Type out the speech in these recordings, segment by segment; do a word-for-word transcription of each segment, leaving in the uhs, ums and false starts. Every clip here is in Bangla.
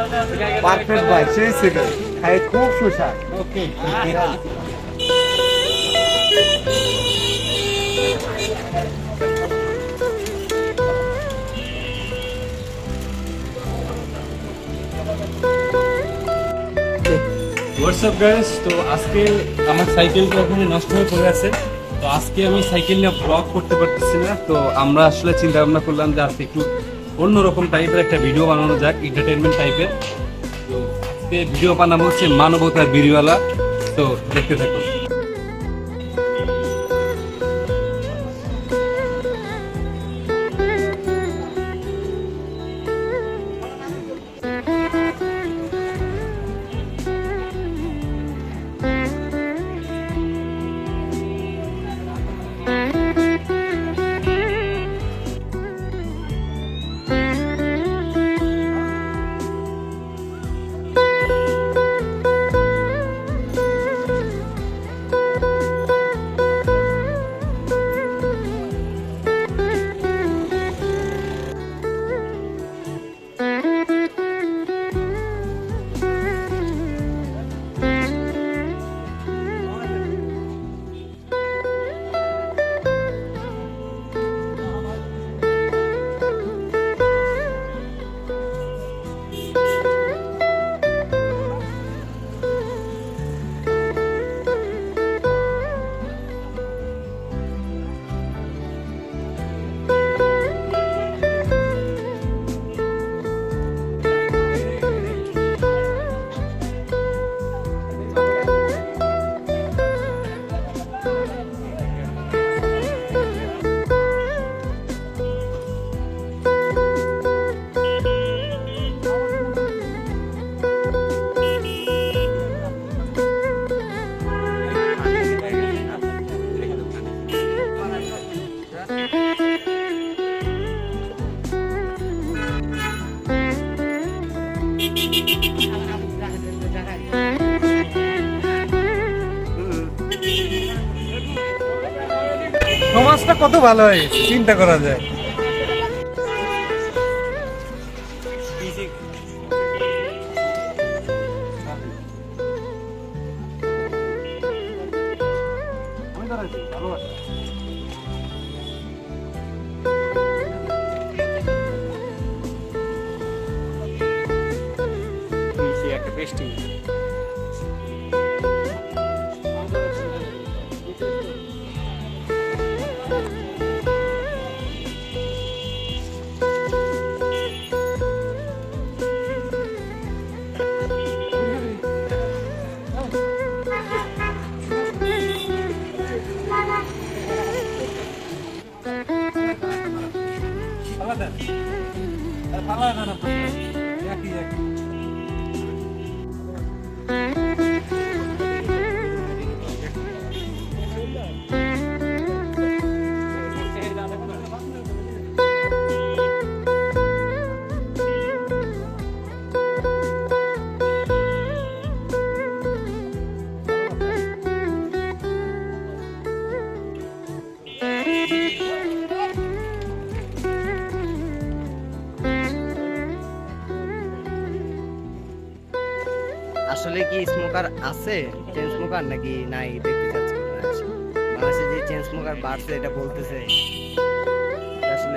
পারফেক্ট ভাই, সেই সেকেন্ড খাই খুব সুস্বাদ। ওকে হোয়াটসঅ্যাপ গাইস, তো আজকে আমার সাইকেলটা ওখানে নষ্ট হয়ে পড়ে আছে। তো আজকে আমি সাইকেল নিয়ে ব্লগ করতে পারতেছি না। তো আমরা আসলে চিন্তা ভাবনা করলাম যে আজকে একটু অন্যরকম টাইপের একটা ভিডিও বানানো যাক, এন্টারটেনমেন্ট টাইপের। তো আজকে ভিডিও বানাবো হচ্ছে মানবতার বিড়িওয়ালা। তো দেখতে থাকুন। সমাজটা কত ভালো হয় চিন্তা করা যায়। একটা পেস্টিং আসলে কি স্মোকার আছে, চেন স্মোকার নাকি নাই দেখতে চাচ্ছি। বাংলাদেশে যে চেন স্মোকার বাড়ছে এটা বলতেছে আসলে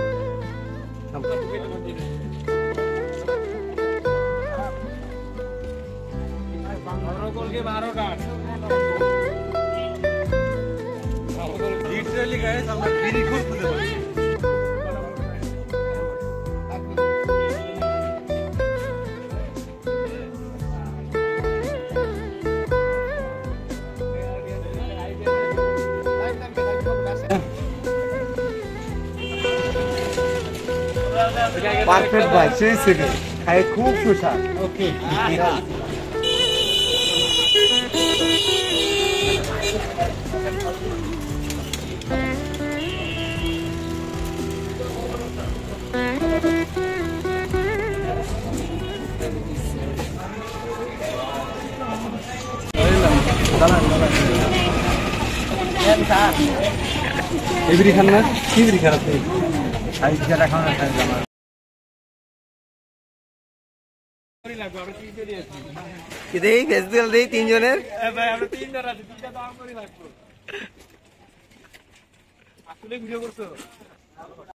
পারফেক্ট ভাই, সেই সেকেন্ড খাই খুব সুস্বাদ। ওকে এবারে খান না কি বিড়ি খারাপ খাই যেটা খাওয়া দেই ফেস্টিভ্যাল দেই তিনজনের আসলে ভিডিও করছো